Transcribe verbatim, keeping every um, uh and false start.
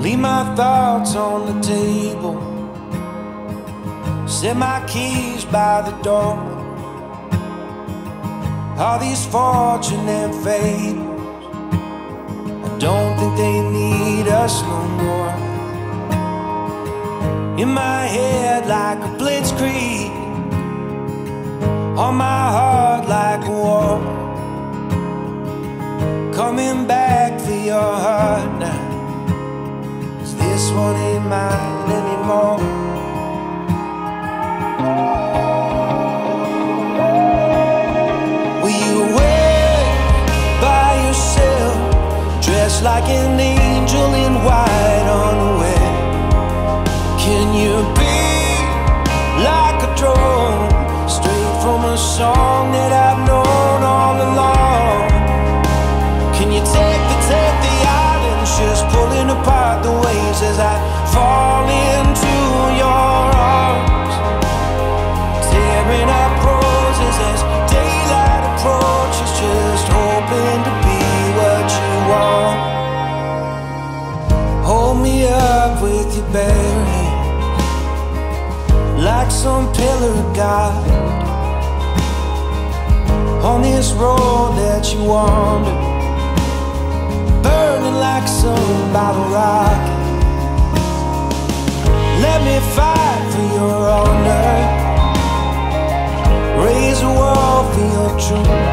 leave my thoughts on the table, set my keys by the door. All these fortune and fables, I don't think they need us no more. In my head like a blitzkrieg, on my heart like a war. Coming back for your heart now, 'cause this one ain't mine anymore. Were you awake by yourself, dressed like an angel in white unaware? Can you be like a drone, straight from a song that I've known all along? Can you take the, take the islands, just pulling apart the waves as I fall into your arms, tearing up roses as daylight approaches, just hoping to be what you want. Hold me up with your bare hands, like some pillar of God, on this road that you wander, burning like some bottle rocket. Let me fight for your honor, raise a wall for your truth.